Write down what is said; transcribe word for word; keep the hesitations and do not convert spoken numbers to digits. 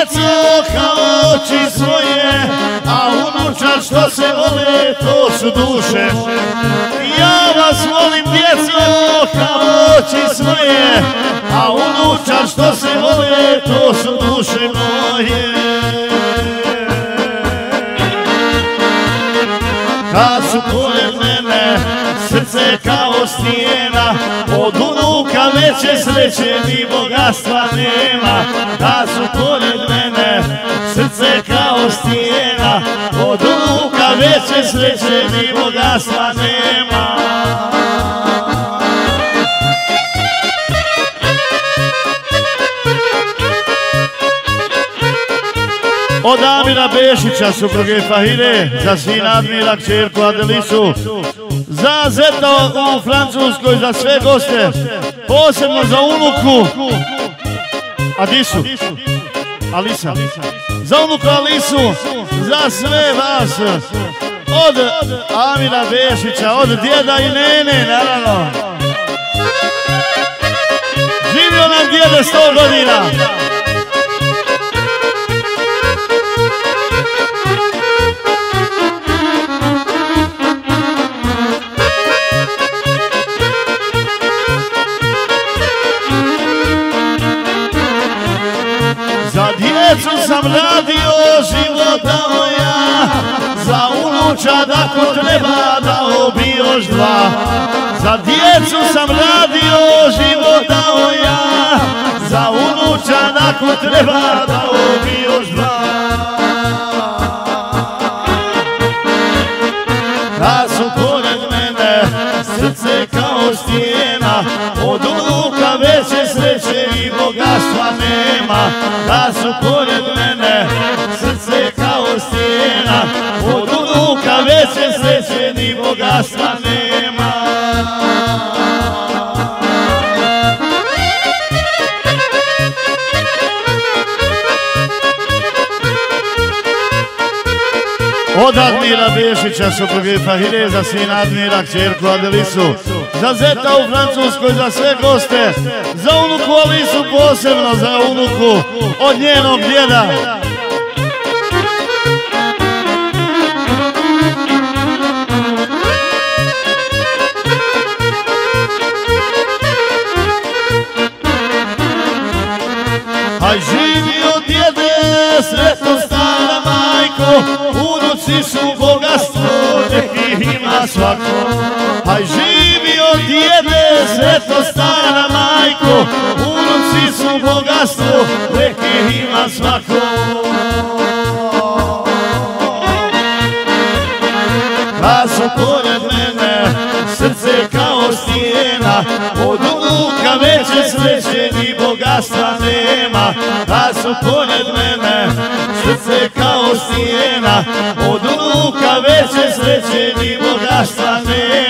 djeco kao oči svoje, a unučad što se vole, to su duše. Ja vas volim djeco kao oči svoje, a unučad što se vole, to su duše moje. Kad su pored mene srce kao stijena, od unuka veće sreće ni bogatstva nema. Kad su pored mene srce kao stijena, od unuka veće sreće ni bogatstva nema. Od Amira Bešića, supruge Fahire, za sina Admira, kćerku Adelisu, za zeta u Francuskoj, za sve goste, posebno za unuku Adisu, Alisa, za unuku Alisu, za sve vas, od Amira Bešića, od djeda i nene, naravno. Živio nam djede sto godina. Za djecu sam radio života moja, za unučad ako treba dao bi još dva. Za djecu sam radio života moja, za unučad ako treba dao bi još dva. Kad su pored mene srce kao stijena, od unuka veće sreće i bogatstva nema. Kad su pored mene srce kao stijena, od unuka veće sreće ni bogatstva nema. Od Admira Bešića, supruge Fahire, za sina Admira, kćerku Adelisu, za zeta u Francuskoj, za sve goste, za unuku Alisu, posebno za unuku od njenog djeda. Aj živio djede, sretno stara majko, unuci su bogatstvo, nek ih ima svako. Aj živio djede, sretno stara majko, unuci su bogatstvo, nek ih ima svako. Kad su pored mene srce kao stijena, od unuka veće sreće ni bogatstva nema. Kad su pored mene srce kao stijena, od unuka veće sreće ni bogatstva nema.